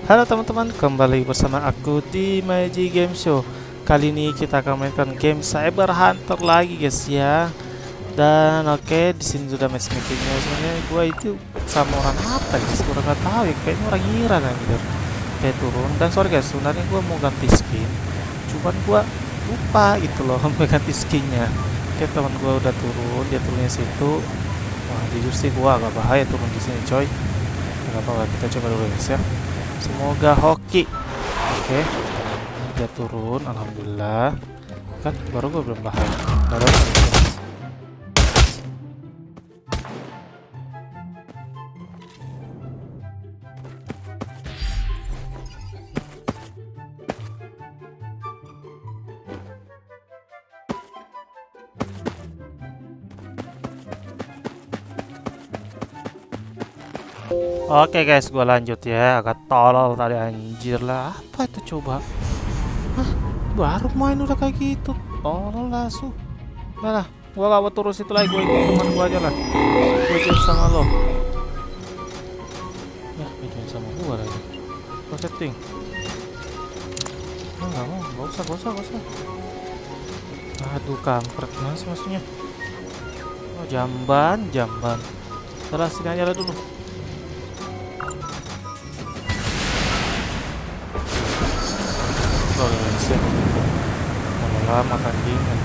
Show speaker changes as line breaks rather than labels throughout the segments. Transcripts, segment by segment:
Halo teman-teman, kembali bersama aku di Maji Game Show. Kali ini kita akan mainkan game Cyber Hunter lagi guys ya. Dan oke, di sini sudah matchmakingnya. Sebenarnya gua itu sama orang apa guys? Gua nggak tahu ya, kayaknya orang Iran anjir. Kayak turun. Dan sorry guys, sebenarnya gua mau ganti skin. Cuman gua lupa gitu loh mau ganti skinnya. Oke, teman gua udah turun, dia turunnya situ. Wah, jujur sih gua agak bahaya turun di sini coy. Gak apa-apa, kita coba dulu guys ya. Semoga hoki. Oke, dia turun, alhamdulillah. Kan baru gue belum bahaya. Baru. Oke guys, gue lanjut ya. Agak tolol tadi anjir lah. Apa itu coba? Hah? Baru main udah kayak gitu. Tolol lah su. Nah lah, gue gak mau turun situ lagi. Gue ikut teman gue aja lah. Gue join sama lo. Ya, gue join sama gue lagi. Gue setting. Oh, gak mau. Gak usah. Aduh, kampret. Mana sih maksudnya? Oh, jamban. Salah, sini aja lah dulu. Oh, ya, lama tandingan.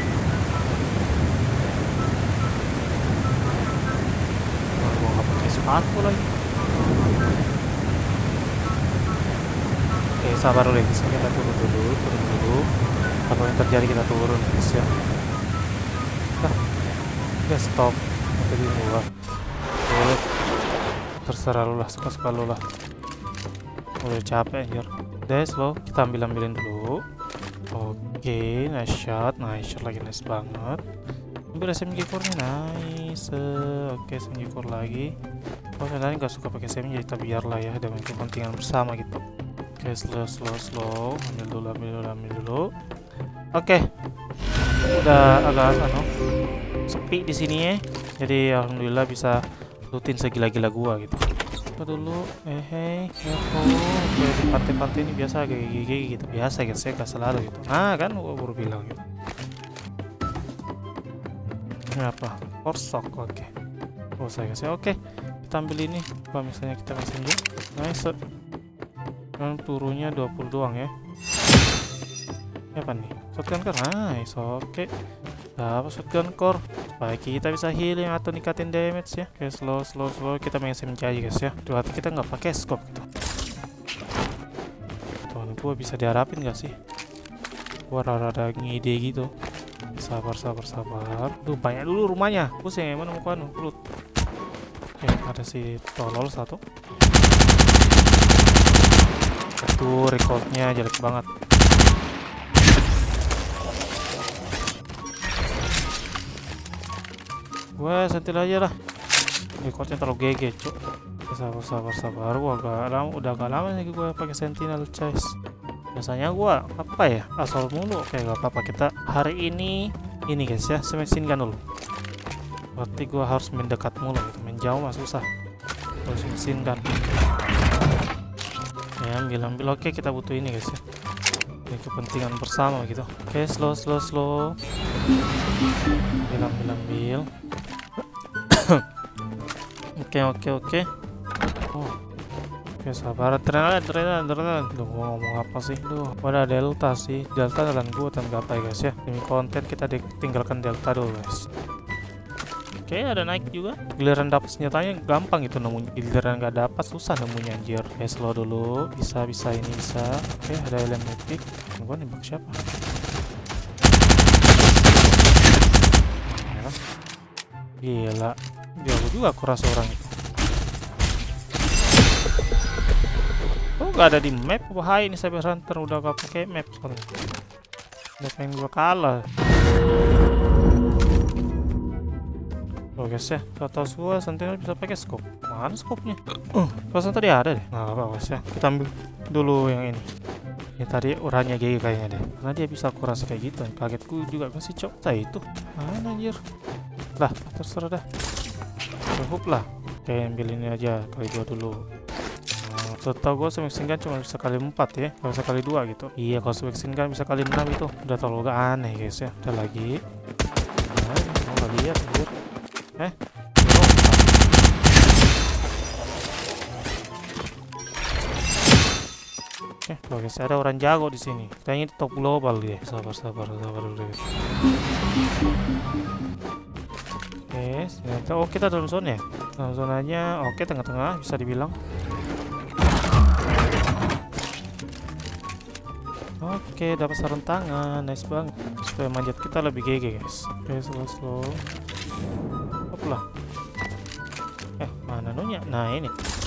Gua nggak pakai sepatu lagi. Oke, sabar dulu guys. Kita turun dulu. Apa yang terjadi kita turun guys ya. Udah stop. Tadi gua. Boleh. Terserah lu lah, suka-suka lu lah. Udah capek anjir. Udah slow, kita ambilin dulu. Oke, nice shot lagi, nice banget. Ambil SMG core nya, nice. Oke, SMG core lagi. Oh, sebenarnya nggak suka pakai SMG, tapi biarlah ya, demi kepentingan bersama gitu. Oke, slow. Ambil dulu. Oke, udah agak sepi di sini ya. Jadi alhamdulillah bisa rutin segila-gila gua gitu. Dulu pantai-pantai ini biasa kayak gigi gitu, biasa guys ya, gak selalu gitu. Nah kan gua baru bilang gitu. Ini apa? Forsok. Oke. Oh saya guys ya. Oke, kita ambil ini. Kalau misalnya kita kasih dulu. Nice. Dan turunya 20 doang ya. Ini apa nih? Shotgun core. Nice. Oke. Dapat shotgun core. Baik, kita bisa healing atau nikatin damage ya. Oke, slow. Kita main SMG aja guys ya. Dua hati kita nggak pakai scope gitu. Tuh, gua bisa diharapin gak sih? Gua rada ngide gitu. Sabar. Duh, banyak dulu rumahnya. Pusing emang mau kan perut. Oke, ada si tolol satu. Aduh, recordnya jelek banget. Gue sentil aja lah. Recordnya terlalu GG cuk. Sabar. Udah agak lama nih gue pakai sentinel guys. Biasanya gue apa ya, asal mulu. Oke, gak apa-apa, kita hari ini guys ya, semakin gun dulu. Berarti gue harus mendekat mulu gitu. Menjauh mah susah. Harus mesin gun ya, ambil. Oke, kita butuh ini guys ya, ini kepentingan bersama gitu. Oke, slow. Ambil. Oke. Oh. Oke, sabar. Adrenalin. Duh, gua ngomong apa sih? Duh, ada delta sih. Delta dan gua dan gapai guys ya. Demi konten kita tinggalkan delta dulu guys. Oke, ada naik juga. Giliran dapat senjatanya gampang itu nemunya. Giliran nggak dapat susah nemunya anjir. Oke, slow dulu. Bisa ini bisa. Oke, ada alien mythic. Gua nembak siapa? Gila, jauh juga aku rasa orang itu. Oh, gak ada di map. Bahaya ini Cyber Hunter, udah gak pakai map. Udah pengen gua kalah. Oh guys ya, tahu gua sentinel bisa pakai scope. Mana scope-nya? Perasaan tadi ada deh. Nah, apa guys ya, kita ambil dulu yang ini. Ini tadi orangnya GG kayaknya deh. Karena dia bisa aku rasa kayak gitu. Kagetku juga masih cok. Saya itu. Mana anjir? Lah, terserah dah. Cukup lah. Oke, ambil ini aja kali 2 dulu. Setahu gue mixing gun cuma bisa kali 4 ya, nggak bisa kali 2 gitu. Iya, kalau mixing gun bisa kali 6 itu udah terlalu aneh guys ya. Udah lagi. Nah, mau nggak lihat anjir. Guys, ada orang jago di sini. Kayaknya di top global dia. Sabar dulu. Oh, kita dalam zona ya. Dalam zonanya, oke, tengah-tengah bisa dibilang. Oke, dapat sarung tangan, nice banget. Supaya manjat kita lebih GG guys. Oke, slow. Hoplah. Mana nunya? Nah ini.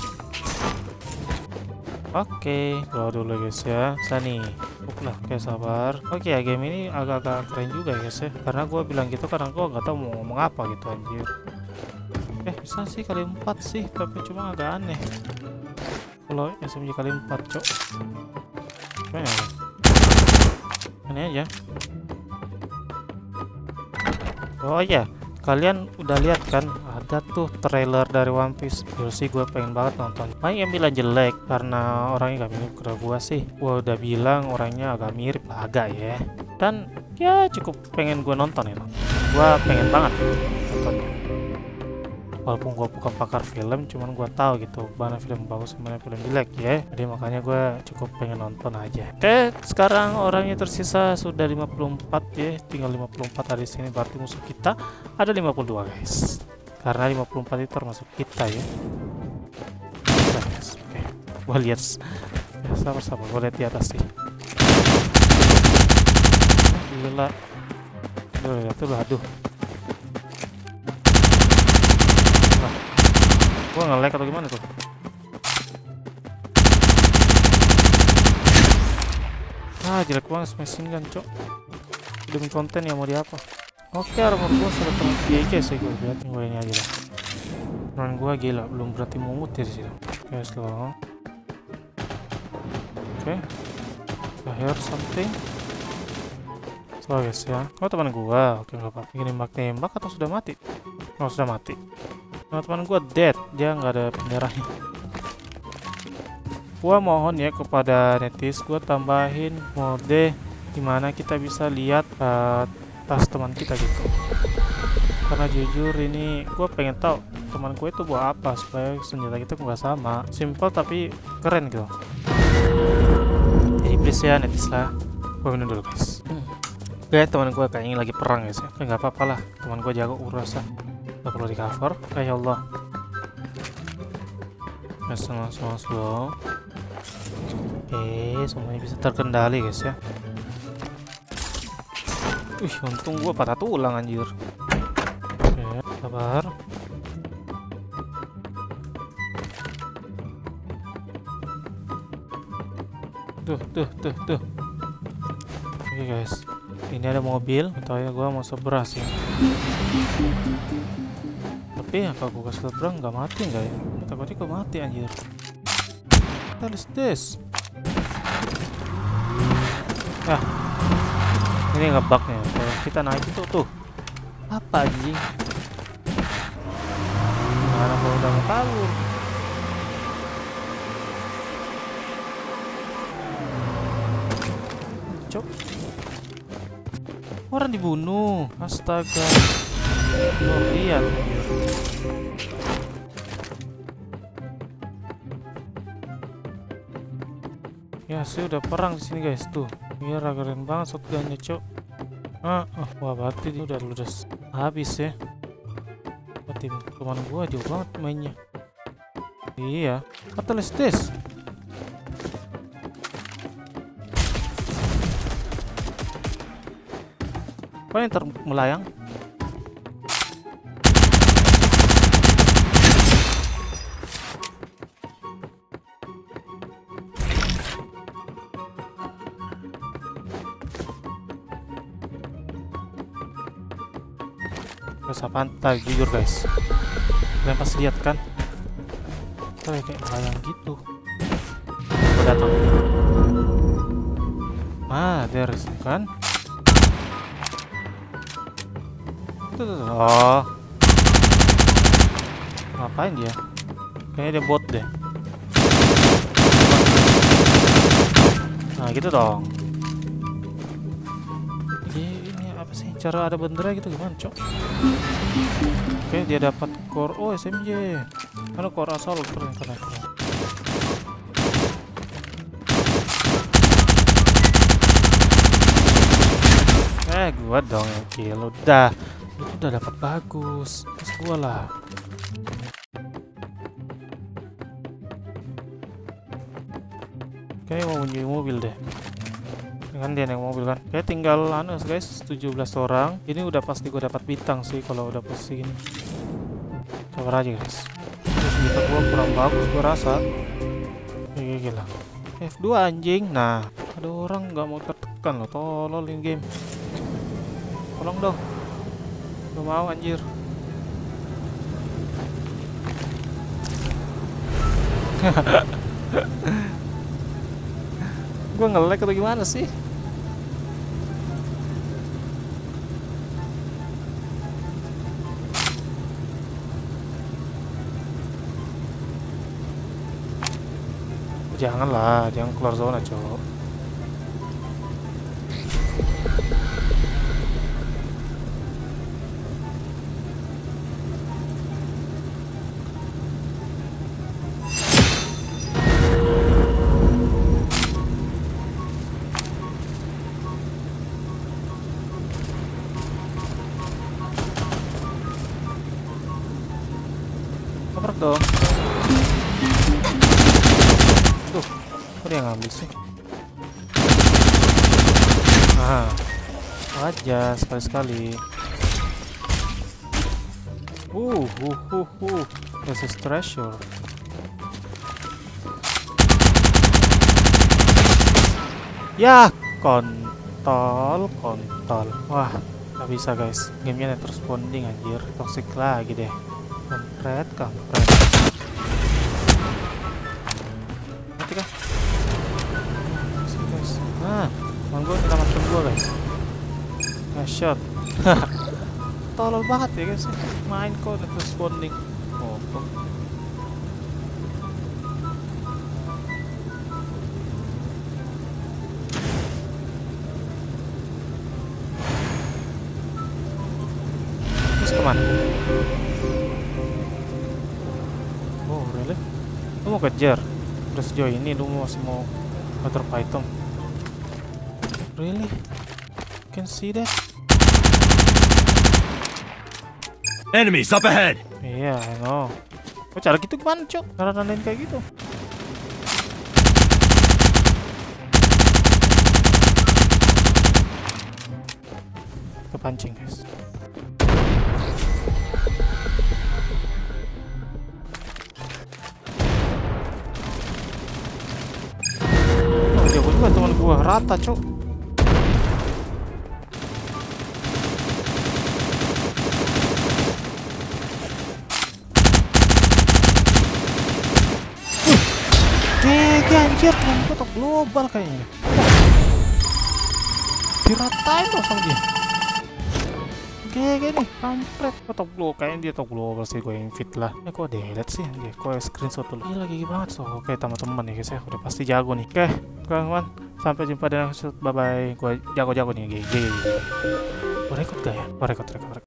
Oke, doa dulu guys ya. Sani, lah. Oke, sabar. Oke ya, game ini agak-agak keren juga guys ya. Karena gue bilang gitu karena gue nggak tahu mau ngomong apa gitu anjir. Bisa sih kali 4 sih, tapi cuma agak aneh. Kalau SMG kali 4, cok. Gimana ya? Ini aja. Oh iya, kalian udah lihat kan ada tuh trailer dari One Piece. Dulu sih gue pengen banget nonton. Banyak yang bilang jelek karena orangnya gak mirip ke gue sih. Gue udah bilang orangnya agak mirip, agak ya. Dan ya cukup pengen gue nonton itu. Gue pengen banget nontonnya. Walaupun gue bukan pakar film, cuman gue tahu gitu mana film bagus, mana film jelek ya. Jadi makanya gue cukup pengen nonton aja. Oke, sekarang orangnya tersisa sudah 54 ya. Tinggal 54 ada di sini, berarti musuh kita ada 52 guys. Karena 54 itu termasuk kita ya. Oke, gue lihat. Sabar, gue lihat di atas sih. Gila. Aduh. Gua nge-lag atau gimana tuh? Jelek banget smashing gun, cok. Demi konten ya mau di apa? Oke, armor gua sudah terlalu GG sih gue lihat. Gue ini aja lah. Run gua gila, belum berarti mungut ya di situ. Oke, slow. Oke. I hear something. Slow guys ya. Oh, teman gua. Oke, enggak apa-apa. Ini nembak atau sudah mati? Oh, sudah mati. Nah, teman gue dead, dia nggak ada penderahnya. Gua mohon ya kepada netis, gue tambahin mode dimana kita bisa lihat tas teman kita gitu. Karena jujur ini gue pengen tahu teman gue itu buat apa supaya senjata kita nggak sama. Simple tapi keren gitu. Jadi please ya netis lah. Gue minum dulu guys. Oke, teman gue kayaknya lagi perang guys ya. Nggak apa-apa lah, teman gue jago urusan. Gak perlu di cover. Ya Allah. Slow. Oke, semuanya bisa terkendali guys ya. Untung gua patah tulang anjir. Oke, sabar. Tuh. Oke guys, ini ada mobil. Atau ya gua mau seberas ya. Tapi apa gue kasih seberang nggak mati nggak ya? Takutnya gue mati anjir. What is this? Ini ngebug nih. Kalau kita naik itu tuh apa anjing? Mana kalau udah mau kabur? Cok. Orang dibunuh. Astaga. Oh, lihat anjir. Ya sih udah perang di sini guys tuh. Iya keren banget shotgunnya cok. Wah berarti ini udah ludes habis ya. Berarti teman gua jauh banget mainnya. Iya. What is this? Apa yang melayang? Rasa pantai jujur guys. Kalian pasti lihat kan? Kayak melayang gitu. Gua datang. There's kan? Oh. Ngapain dia? Kayaknya dia bot deh. gitu dong. Ini apa sih? Cara ada bendera gitu gimana, Cok? Oke, dia dapat core. Oh, SMJ. Mana core asal ternyata. Gua dong yang kill. Udah. Lu tuh udah dapat bagus. Terus gua lah. Kayaknya mau bunyi mobil deh. Kan dia naik mobil kan. Kayak tinggal guys, 17 orang. Ini udah pasti gue dapat bintang sih kalau udah pasti gini. Sabar aja guys. Terus bintang gua kurang bagus gua rasa. Gila. F2 anjing. Nah, ada orang nggak mau tertekan loh. Tolol ini game. Tolong dong. Gak mau anjir. Gue nge-lag atau gimana sih? Janganlah, jangan keluar zona, cowok. Tabrak dong. Tuh, kok dia ngambil sih? Nah, aja sekali-sekali. This is treasure. Ya, kontol. Wah, nggak bisa guys. Gamenya net responding anjir. Toxic lagi deh. Kampret. Mati kah? Guys. Nah, teman gue nyelamatkan gue guys. Nge-shot. Tolol banget ya guys. Main kok net responding. Oh. Terus kemana? Oh really? Lu mau kejar? Udah sejauh ini lu masih mau motor Python? Really? Can see that?
Enemies up ahead.
Iya, I know. Oh, cara gitu gimana, Cok? Cara nandain kayak gitu. Kepancing, guys. Oh, jago juga teman gua, rata, Cok. Anjir, temen gue top global kayaknya. Diratain loh sama dia. Gini nih, kampret. Top global, kayaknya dia top global sih. Gue invite lah. Kok delete sih? Kok screenshot dulu. Ini lagi gimana so? Oke, teman-teman nih guys ya, udah pasti jago nih. Oke, kawan-kawan, sampai jumpa di next episode. Bye bye. Gue jago-jago nih. Gue record gak ya? Gue record.